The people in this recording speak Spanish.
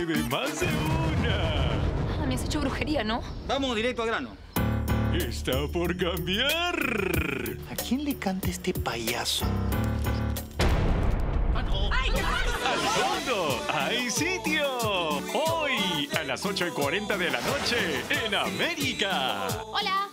de más de una. Ah, me has hecho brujería, ¿no? Vamos directo al grano. Está por cambiar. ¿A quién le canta este payaso? ¡Al fondo hay sitio! Hoy, a las 8:40 de la noche, en América. Hola.